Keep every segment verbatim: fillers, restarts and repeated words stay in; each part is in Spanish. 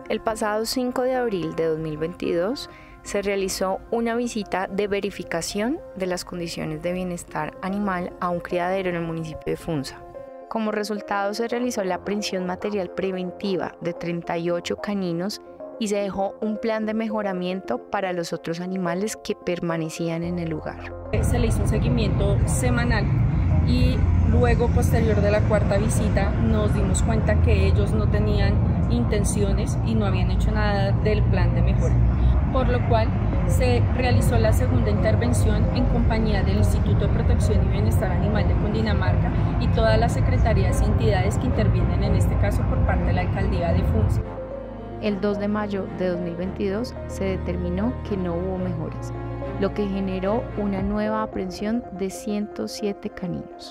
El pasado cinco de abril de dos mil veintidós se realizó una visita de verificación de las condiciones de bienestar animal a un criadero en el municipio de Funza. Como resultado se realizó la aprehensión material preventiva de treinta y ocho caninos y se dejó un plan de mejoramiento para los otros animales que permanecían en el lugar. Se le hizo un seguimiento semanal y luego, posterior de la cuarta visita, nos dimos cuenta que ellos no tenían intenciones y no habían hecho nada del plan de mejora, por lo cual se realizó la segunda intervención en compañía del Instituto de Protección y Bienestar Animal de Cundinamarca y todas las secretarías y entidades que intervienen en este caso por parte de la Alcaldía de Funza. El dos de mayo de dos mil veintidós se determinó que no hubo mejoras, lo que generó una nueva aprehensión de ciento siete caninos.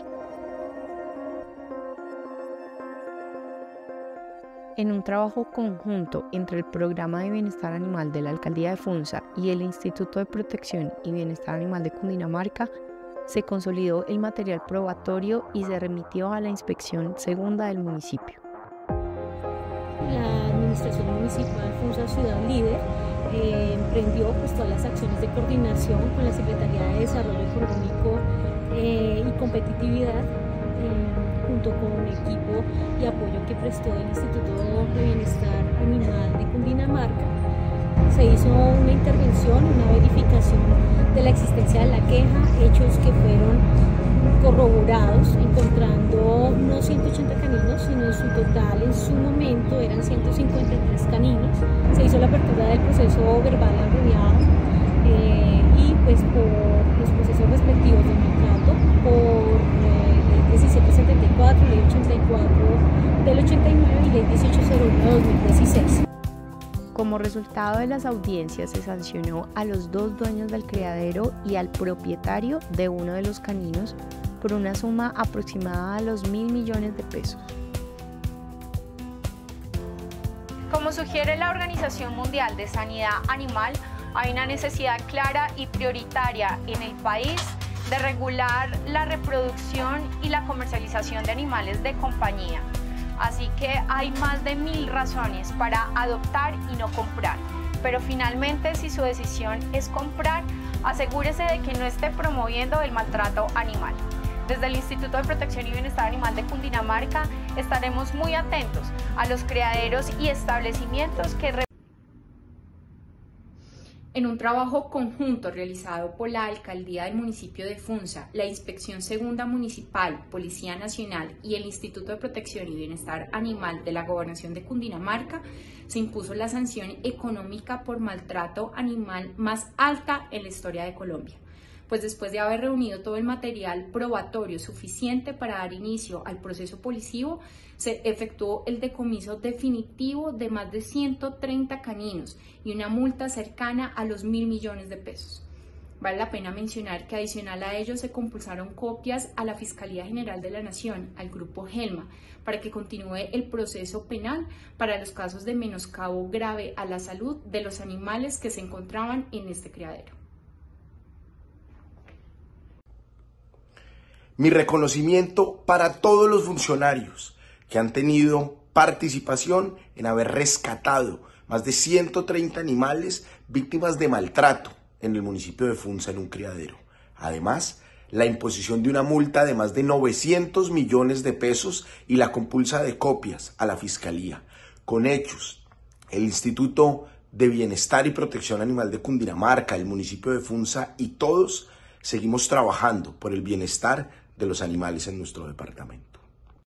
En un trabajo conjunto entre el Programa de Bienestar Animal de la Alcaldía de Funza y el Instituto de Protección y Bienestar Animal de Cundinamarca, se consolidó el material probatorio y se remitió a la inspección segunda del municipio. La Administración Municipal Funza Ciudad Líder eh, emprendió pues, todas las acciones de coordinación con la Secretaría de Desarrollo Económico eh, y Competitividad, eh, junto con un equipo y apoyo que prestó el Instituto de Bienestar Animal de Cundinamarca. Se hizo una intervención, una verificación de la existencia de la queja, hechos que fueron corroborados, encontrando no ciento ochenta caninos, sino en su total, en su momento, eran ciento cincuenta y tres caninos. Se hizo la apertura del proceso verbal abreviado eh, y pues por los procesos respectivos de maltrato, por eh, ley diecisiete setenta y cuatro, ley ochenta y cuatro del ochenta y nueve y ley dieciocho cero uno de dos mil dieciséis. Como resultado de las audiencias se sancionó a los dos dueños del criadero y al propietario de uno de los caninos por una suma aproximada a los mil millones de pesos. Como sugiere la Organización Mundial de Sanidad Animal, hay una necesidad clara y prioritaria en el país de regular la reproducción y la comercialización de animales de compañía. Así que hay más de mil razones para adoptar y no comprar. Pero finalmente, si su decisión es comprar, asegúrese de que no esté promoviendo el maltrato animal. Desde el Instituto de Protección y Bienestar Animal de Cundinamarca estaremos muy atentos a los criaderos y establecimientos que En un trabajo conjunto realizado por la Alcaldía del municipio de Funza, la Inspección Segunda Municipal, Policía Nacional y el Instituto de Protección y Bienestar Animal de la Gobernación de Cundinamarca, se impuso la sanción económica por maltrato animal más alta en la historia de Colombia, pues después de haber reunido todo el material probatorio suficiente para dar inicio al proceso policivo, se efectuó el decomiso definitivo de más de ciento treinta caninos y una multa cercana a los mil millones de pesos. Vale la pena mencionar que adicional a ello se compulsaron copias a la Fiscalía General de la Nación, al Grupo Gelma, para que continúe el proceso penal para los casos de menoscabo grave a la salud de los animales que se encontraban en este criadero. Mi reconocimiento para todos los funcionarios que han tenido participación en haber rescatado más de ciento treinta animales víctimas de maltrato en el municipio de Funza en un criadero. Además, la imposición de una multa de más de novecientos millones de pesos y la compulsa de copias a la Fiscalía. Con hechos, el Instituto de Bienestar y Protección Animal de Cundinamarca, el municipio de Funza y todos seguimos trabajando por el bienestar de los animales en nuestro departamento.